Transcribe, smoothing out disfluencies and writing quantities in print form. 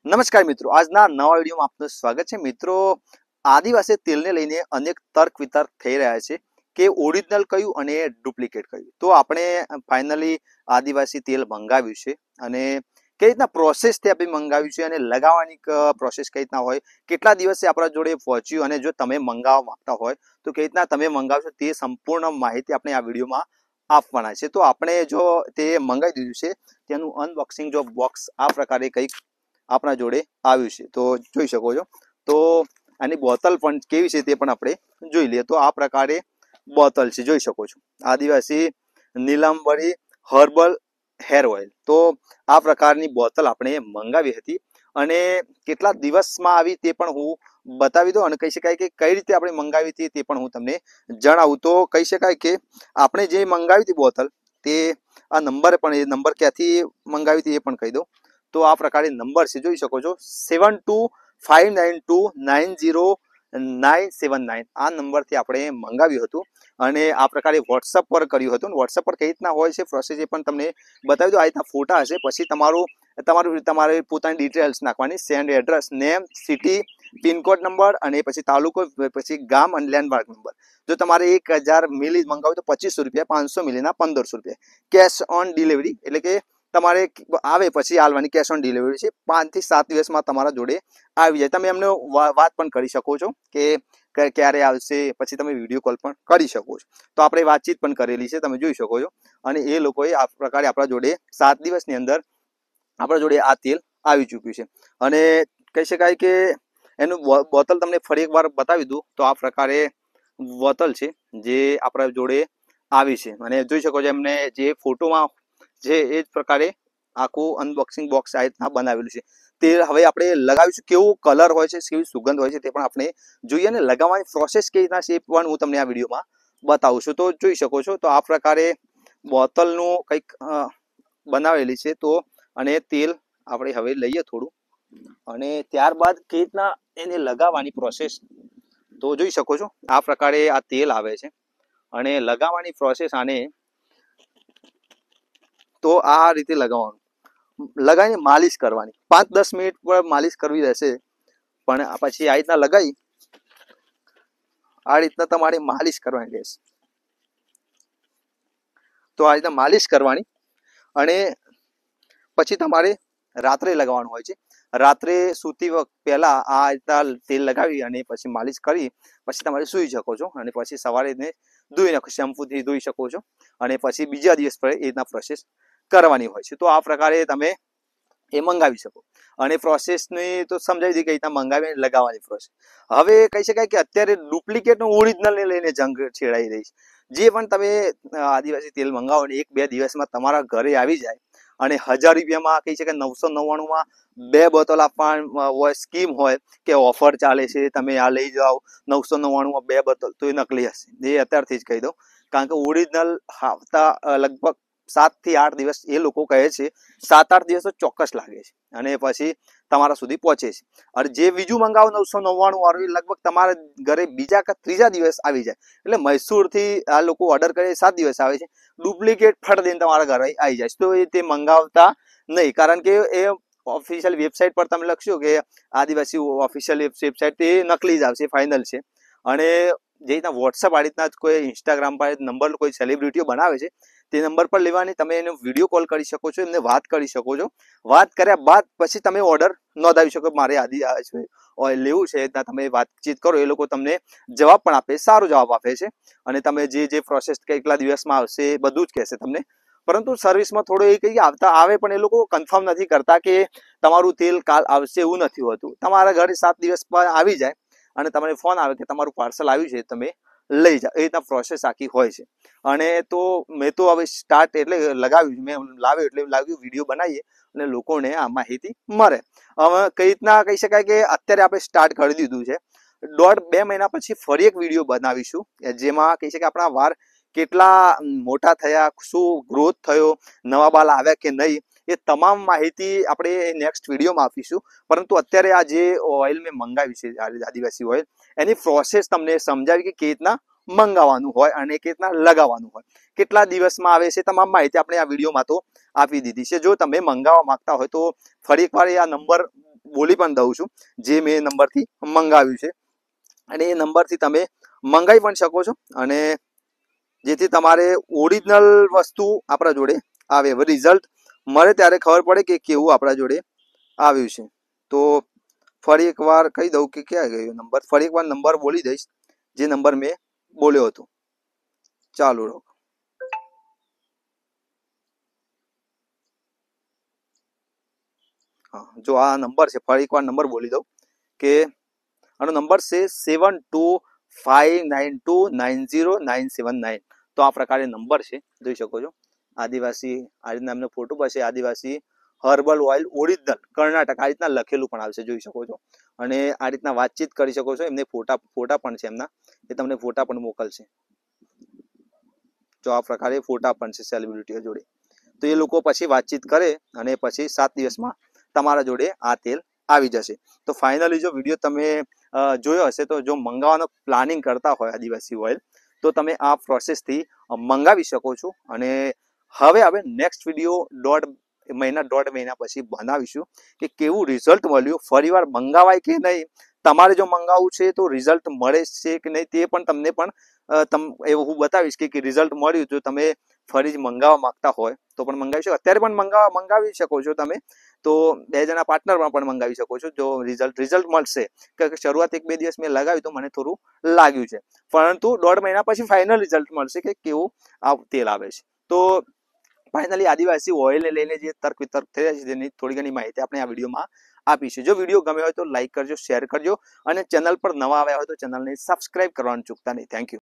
નમસ્કાર મિત્રો, આજના નવા વિડીયોમાં આપનું સ્વાગત છે। મિત્રો, આદિવાસી તેલને લઈને અનેક તર્ક વિતર્ક થઈ રહ્યા છે કે ઓરિજિનલ કયું અને ડુપ્લિકેટ કયું। તો આપણે ફાઇનલી આદિવાસી તેલ મંગાવ્યું છે અને કઈ રીતના પ્રોસેસથી આપણે મંગાવ્યું છે અને લગાવવાની પ્રોસેસ કઈ રીતના હોય, કેટલા દિવસે આપણા જોડે પહોંચ્યું અને જો તમે મંગાવવા માંગતા હોય તો કઈ રીતના તમે મંગાવશો તે સંપૂર્ણ માહિતી આપણે આ વિડીયોમાં આપવાના છે। તો આપણે જો તે મંગાવી દીધું છે તેનું અનબોક્સિંગ જો બોક્સ આ પ્રકારે કંઈક આપણા જોડે આવ્યું છે તો જોઈ શકો છો। તો આની બોટલ પણ કેવી છે તે પણ આપણે જોઈ લઈએ। તો આ પ્રકારે બોટલ છે, જોઈ શકો છો, આદિવાસી નીલાંબરી હર્બલ હેર ઓઇલ। તો આ પ્રકારની બોટલ આપણે મંગાવી હતી અને કેટલા દિવસમાં આવી તે પણ હું બતાવી દઉં અને કહી શકાય કે કઈ રીતે આપણે મંગાવી હતી તે પણ હું તમને જણાવું। તો કહી શકાય કે આપણે જે મંગાવી હતી બોટલ તે આ નંબર પણ એ નંબર ક્યાંથી મંગાવી હતી એ પણ કહી દઉં। તો આ પ્રકારે નંબર છે, જોઈ શકો છો, 7259290979 આ નંબરથી આપણે મંગાવ્યું હતું અને આ પ્રકારે વોટ્સઅપ પર કર્યું હતું। વોટ્સઅપ પર કઈ રીતના હોય છે પ્રોસેસ એ પણ તમને બતાવી દો। આ રીતના ફોટા હશે, પછી તમારે પોતાની ડિટેલ્સ નાખવાની, send address, name, city, pincode number અને પછી તાલુકો, પછી ગામ અને લેન્ડમાર્ક નંબર। જો તમારે 1000 મિલી મંગાવું તો 2500 રૂપિયા, 500 મિલીના 1500 રૂપિયા કેશ ઓન ડિલિવરી, એટલે કે તમારે આવે પછી આલવાની કેશ ઓન ડિલિવરી છે। 5 થી 7 દિવસમાં તમારા જોડે આવી જાય। તમે એમને વાત પણ કરી શકો છો કે ક્યારે આવશે, પછી તમે વિડીયો કોલ પણ કરી શકો છો। તો આપણે વાતચીત પણ કરેલી છે, તમે જોઈ શકો છો, અને એ લોકોએ આ પ્રકારે આપણા જોડે 7 દિવસની અંદર આપણા જોડે આ તેલ આવી ચૂક્યું છે। અને કહી શકાય કે એનું બોટલ તમને ફરી એકવાર બતાવી દઉં તો આ પ્રકારે બોટલ છે જે આપણા જોડે આવી છે અને જોઈ શકો છો એમને જે ફોટોમાં જે એ જ પ્રકારે આખું અનબોક્સિંગ બોક્સ આ રીતના બનાવેલું છે। તે હવે આપણે લગાવીશું, કેવું કલર હોય છે, કેવી સુગંધ હોય છે તે પણ આપણે જોઈએ અને લગાવવાની પ્રોસેસ કેવી રીતના છે એ પણ હું તમને આ વિડીયોમાં બતાવું છું। તો જોઈ શકો છો, તો આ પ્રકારે બોટલનું કંઈક બનાવેલી છે। તો અને તેલ આપણે હવે લઈએ થોડું અને ત્યારબાદ કેવી રીતના એને લગાવવાની પ્રોસેસ તો જોઈ શકો છો। આ પ્રકારે આ તેલ આવે છે અને લગાવવાની પ્રોસેસ આને તો આ રીતે લગાવવાનું, લગાવીને માલિશ કરવાની, 5-10 મિનિટ પર માલિશ કરવી રહેશે। પણ પછી આ રીતના લગાવી આ રીતના તમારે માલિશ કરવાની રહેશે। તો આ રીતના માલિશ કરવાની અને પછી તમારે રાત્રે લગાવવાનું હોય છે। રાત્રે સૂતી વખત પહેલા આ રીતના તેલ લગાવી અને પછી માલિશ કરી પછી તમારે સૂઈ શકો છો અને પછી સવારે એને ધોઈ નાખો, શેમ્પૂથી ધોઈ શકો છો અને પછી બીજા દિવસ પર એ રીતના પ્રોસેસ કરવાની હોય છે। તો આ પ્રકારે તમે એ મંગાવી શકો અને પ્રોસેસની તો સમજાવી દીધી કે રીતના મંગાવી લગાવવાની પ્રોસેસ। હવે કહી શકાય કે અત્યારે ડુપ્લિકેટ ઓરિજિનલને લઈને જંગ છેડાઈ રહી છે। જે પણ તમે આદિવાસી તેલ મંગાવો ને 1-2 દિવસમાં તમારા ઘરે આવી જાય અને 1000 રૂપિયામાં કહી શકાય 999માં 2 બોટલ આપવા હોય, સ્કીમ હોય કે ઓફર ચાલે છે, તમે આ લઈ જાઓ 999માં 2 બોટલ, તો એ નકલી હશે, એ અત્યારથી જ કહી દઉં। કારણ કે ઓરિજિનલ આવતા લગભગ 7 થી 8 દિવસ એ લોકો કહે છે, 7-8 દિવસ તો ચોક્કસ લાગે છે અને પછી તમારા સુધી પહોંચે છે। અને જે બીજું મંગાવો 999 વાળું લગભગ તમારા ઘરે બીજા કે ત્રીજા દિવસ આવી જાય। એટલે મૈસૂરથી આ લોકો ઓર્ડર કરે 7 દિવસ આવે છે, ડુપ્લિકેટ ફટ દઈને તમારા ઘરે આવી જાય છે। તો એ તે મંગાવતા નહીં, કારણ કે એ ઓફિશિયલ વેબસાઇટ પર તમે લખશો કે આદિવાસી ઓફિશિયલ વેબસાઇટ, તે નકલી જ આવશે, ફાઇનલ છે। અને જે રીતના વોટ્સઅપ આ રીતના કોઈ ઇન્સ્ટાગ્રામ પર નંબર કોઈ સેલિબ્રિટીઓ બનાવે છે તે નંબર પર લેવાની, તમે એનો વિડીયો કોલ કરી શકો છો, એમને વાત કરી શકો છો। વાત કર્યા બાદ પછી તમે ઓર્ડર નોંધાવી શકો, મારે આદિવાસી ઓઇલ લેવું છે, તમે વાતચીત કરો, એ લોકો તમને જવાબ પણ આપે, સારો જવાબ આપે છે અને તમે જે પ્રોસેસ કેટલા દિવસમાં આવશે બધું જ કહેશે તમને। પરંતુ સર્વિસમાં થોડો એ કંઈ આવતા આવે પણ એ લોકો કન્ફર્મ નથી કરતા કે તમારું તેલ કાલ આવશે, એવું નથી હોતું। તમારા ઘરે 7 દિવસ પર આવી જાય અને તમને ફોન આવે કે તમારું પાર્સલ આવ્યું છે, તમે લઈ જાઓ, એ રીતના પ્રોસેસ આખી હોય છે। અને તો મેં તો હવે સ્ટાર્ટ એટલે લગાવ્યું, મેં લાવ્યો એટલે લાગ્યું વિડીયો બનાવીએ અને લોકોને આ માહિતી મળે। હવે કઈ રીતના કહી શકાય કે અત્યારે આપણે સ્ટાર્ટ કરી દીધું છે, 1.5-2 મહિના પછી ફરી એક વિડીયો બનાવીશું જેમાં કહી શકાય આપણા વાળ કેટલા મોટા થયા, શું ગ્રોથ થયો, નવા બાલ આવ્યા કે નહીં, એ તમામ માહિતી આપણે નેક્સ્ટ વિડીયોમાં આપીશું। પરંતુ અત્યારે આ જે ઓઇલ મેં મંગાવ્યું છે આદિવાસી ઓઇલ, એની પ્રોસેસ તમને સમજાવી કે કેવી રીતના મંગાવવાનું હોય અને કેવી રીતના લગાવવાનું હોય, કેટલા દિવસમાં આવે છે, તમામ માહિતી આપણે આ વિડીયોમાં તો આપી દીધી છે। જો તમે મંગાવવા માંગતા હોય તો ફરી એકવાર આ નંબર બોલી પણ દઉં છું, જે મેં નંબરથી મંગાવ્યું છે, અને એ નંબરથી તમે મંગાવી પણ શકો છો, અને જેથી તમારે ઓરિજિનલ વસ્તુ આપણા જોડે આવે, રિઝલ્ટ મળે ત્યારે ખબર પડે કે કેવું આપણા જોડે આવ્યું છે. તો ફરી એકવાર કહી દઉં કે ક્યાં ગયો નંબર, ફરી એકવાર નંબર બોલી દઈશ, જે નંબર મેં બોલ્યો હતો. ચાલુ રહો. હા, જો આ નંબર છે, ફરી એકવાર નંબર બોલી દઉં કે આનો નંબર છે 725929090979. તો આ પ્રકારે નંબર છે, જોઈ શકો છો. આદિવાસી આ રીતના એમનો ફોટો પાસે આદિવાસી હર્બલ ઓઇલ ઓરિજિનલ કર્ણાટક આ રીતના લખેલું પણ આવશે, જોઈ શકો છો. અને આ રીતના વાતચીત કરી શકો છો. એમને ફોટા પણ છે એમના, એ તમને ફોટા પણ મોકલશે. જો આ પ્રકારે ફોટા પણ છે સેલિબ્રિટીઓ જોડે. તો એ લોકો પછી વાતચીત કરે અને પછી 7 દિવસમાં તમારા જોડે આ તેલ આવી જશે. તો ફાઇનલી જો વિડીયો તમે જોયો હશે, તો જો મંગાવવાનો પ્લાનિંગ કરતા હોય આદિવાસી ઓઇલ, તો તમે આ પ્રોસેસથી મંગાવી શકો છો. અને હવે નેક્સ્ટ વિડીયો 1.5 મહિના પછી બનાવીશું કે કેવું રિઝલ્ટ મળ્યું, ફરીવાર મંગાવાય કે નહીં, તમારે જો મંગાવવું છે તો રિઝલ્ટ મળે છે કે નહીં તે પણ તમને પણ એવું હું બતાવીશ કે રિઝલ્ટ મળ્યું. જો તમે ફરી મંગાવવા માંગતા હોય તો પણ મંગાવી શકો, અત્યારે પણ મંગાવી શકો છો તમે. તો 2 જણા પાર્ટનરમાં પણ મંગાવી શકો છો. જો રિઝલ્ટ મળશે, કે શરૂઆત 1-2 દિવસ મેં લગાવ્યું તો મને થોડું લાગ્યું છે, પરંતુ 1.5 મહિના પછી ફાઇનલ રિઝલ્ટ મળશે કે કેવું આ તેલ આવે છે. તો ફાઇનલી આદિવાસી ઓઇલને લઈને જે તર્ક વિતર્ક થયા છે તેની થોડી ઘણી માહિતી આપણે આ વિડીયોમાં આપીશું. જો વિડીયો ગમ્યો હોય તો લાઈક કરજો, શેર કરજો, અને ચેનલ પર નવા આવ્યા હોય તો ચેનલને સબસ્ક્રાઇબ કરવાનું ચૂકતા નહીં. Thank you.